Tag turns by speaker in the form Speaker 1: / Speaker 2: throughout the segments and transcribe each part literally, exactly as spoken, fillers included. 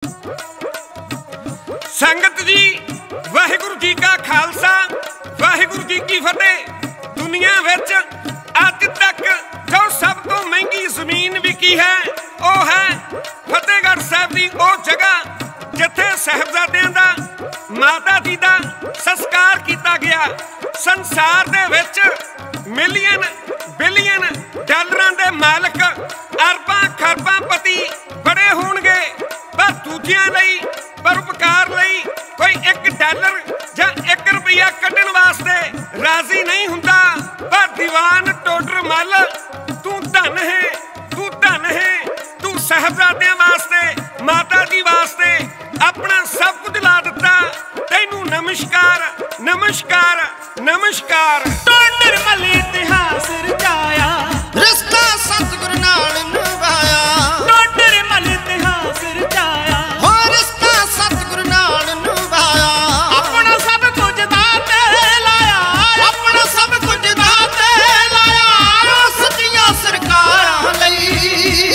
Speaker 1: संगत जी वाहिगुरु जी का खालसा वाहिगुरु जी की फतेह। दुनिया विच अज तक जो सब तो महंगी जमीन विकी है वह है फतेहगढ़ साहब की वो जगह जिथे साहिबजादियां दा माता जी का संस्कार किया गया। संसार दे विच मिलियन बिलियन डॉलरां दे मालक अरबां खरबां पति बड़े होणगे, पर दूजियां लई परोपकार लई कोई एक डॉलर या एक रुपया कड्ढण वास्ते राजी नहीं हुंदा। पर दीवान टोडर मल तू धन है, तू धन है, तू साहिबजादियां वास्ते माता जी वास्ते अपना सब कुछ ला दिता। तैनू नमस्कार नमस्कार नमस्कार।
Speaker 2: टोडर मल इतिहास रचाया,
Speaker 3: रिश्ता सतगुरु नाल निभाया।
Speaker 2: टोडर मल इतिहास रचाया,
Speaker 3: हो रिश्ता सतगुरु नाल निभाया।
Speaker 2: अपना सब कुछ दाते लाया,
Speaker 3: अपना सब कुछ दाते लाया। सच्चियां सरकारां लई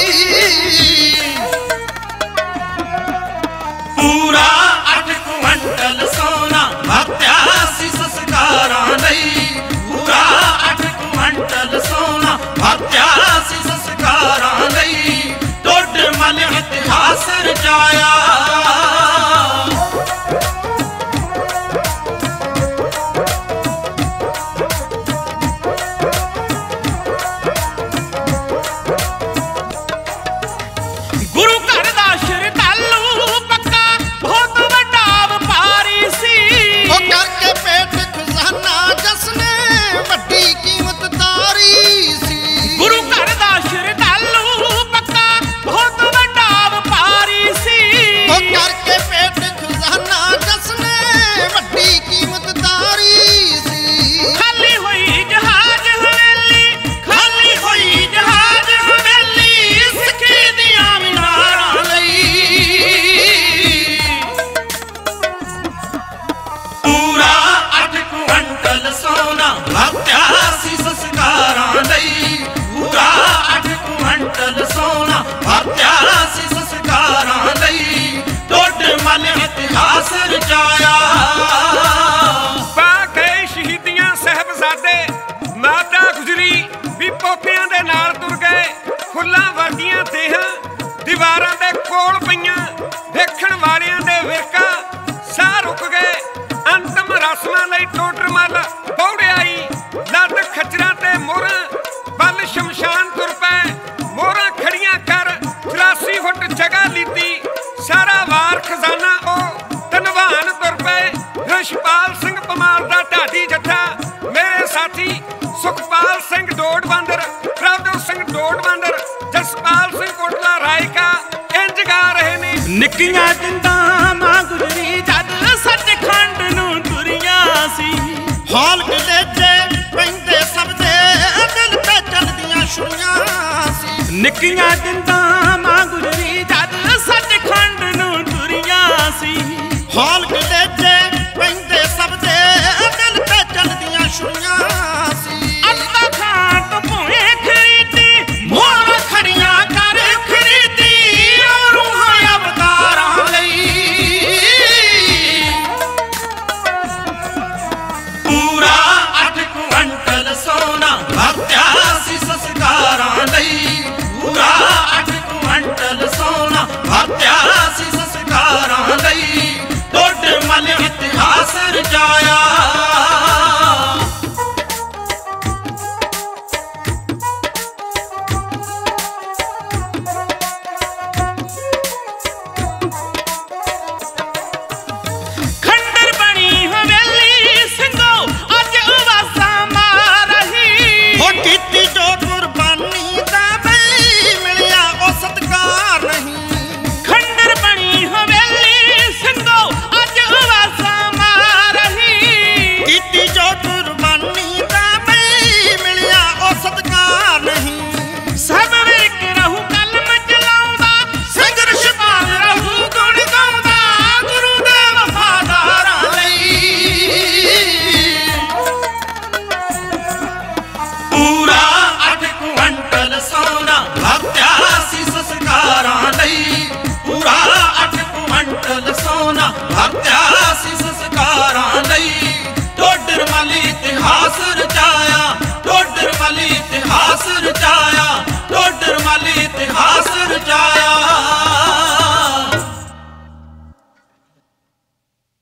Speaker 2: पूरा अठ कुंटल सोना भत्या सी संस्कारां लई। पूरा अठ कुंटल सोना भत्या सी संस्कारां लई। टोडर मल इतिहास रचाया। गुरु घर दा श्रद्धालु पक्का बहुत वड्डा व्यापारी सी।
Speaker 3: ओ करके पेट खजाना जसने वड्डी कीमत तारी सी।
Speaker 2: गुरु घर दा श्रद्धालु पक्का बहुत वड्डा व्यापारी सी।
Speaker 3: ओ करके पेट खजाना जसने वड्डी कीमत तारी सी।
Speaker 2: खाली होई जहाज हवेली, खाली होई जहाज हवेली। सिक्खी दियां मीनारां लई पूरा अठ कुंटल सोना भत्या सी संस्कारां लई। पूरा अठ कुंटल सोना भत्या सी संस्कारां लई। टोडर मल इतिहास रचाया।
Speaker 1: पा गए शहीदियां साहिबजादे माता गुजरी भी पोतियां दे नाल तुर गए। फुल्लां वर्गियां देहां दीवारां दे कोल पईयां देखण वालियां दे विरका साह रुक गए। अंतिम रस्मां लई टोडर मल बौड़े आई। लद खच्चरां ते मोहरां बल शमशान तुर पए। मोहरां खड़ियां कर चौरासी फुट जगह लीती। सारा वार खजाना ओ धनवान तुर पए। रछपाल सिंह पमाल दा ढाडी जत्था, मेरे साथी सुखपाल सिंह डोड बंदर, प्रभदेव सिंह डोड बंदर, जसपाल सिंह कोटला रायका इंज गा रहे ने।
Speaker 2: निक्कियां जिंदा मां गुजरी जद सचखंड नूं तुरियां सी।
Speaker 3: हॉल कलेजे पैंदे सब दे दिल ते चलदियां छुरियां सी।
Speaker 2: निक्कियां जिंदा मां गुजरी जद सचखंड नूं तुरियां सी।
Speaker 3: हॉल कलेजे पैंदे सब दे दिल ते चलदियां छुरियां सी।
Speaker 2: अल्लाह खां तो भोए खरीदी मोर खड़ियां कर खरीदी। रूहां अवतारां लई पूरा अठ कुंटल सोना भत्या सी संस्कारां लई। पूरा अठ कुंटल सोना भत्या सी संस्कारां लई। टोडर ਮਾਲੀ ਇਤਿਹਾਸ ਰਚਾਇਆ, ਟੋਡਰ ਮਾਲੀ ਇਤਿਹਾਸ ਰਚਾਇਆ, ਟੋਡਰ ਮਾਲੀ ਇਤਿਹਾਸ ਰਚਾਇਆ।